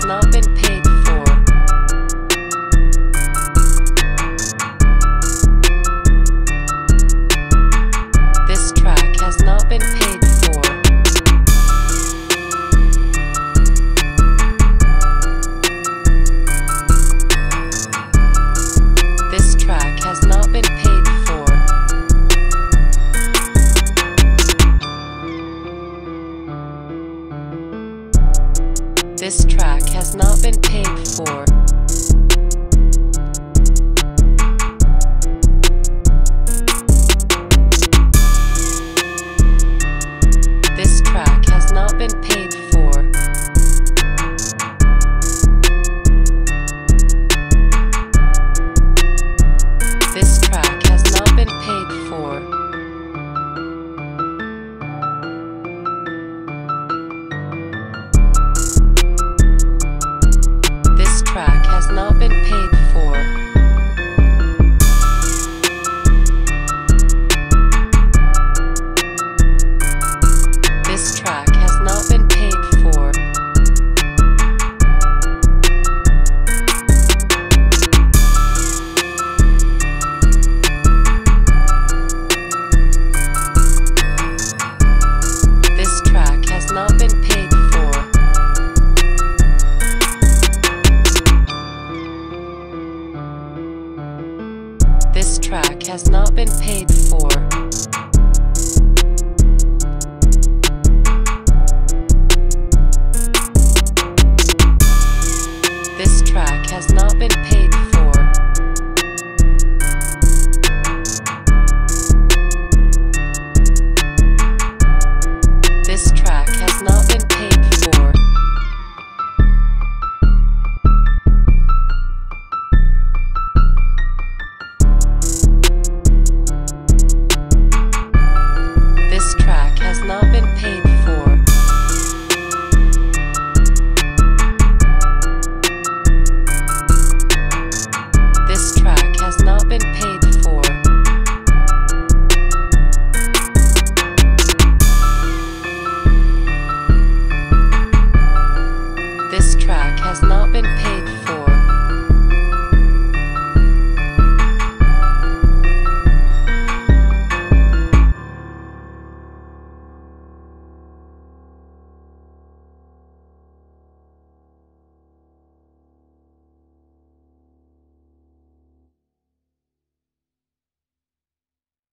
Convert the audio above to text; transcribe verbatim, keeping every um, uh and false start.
has not been paid for. This track has not been paid for. This track has not been paid for. This track has not been paid for. This track has not been paid for. This track has not been paid for. This track has not been paid for. This track has not been paid for. This track has not been paid for. This track has not been paid for. This track has not been paid for. This track has not been paid for. This track has not been paid for. This track has not been paid for. This track has not been paid for.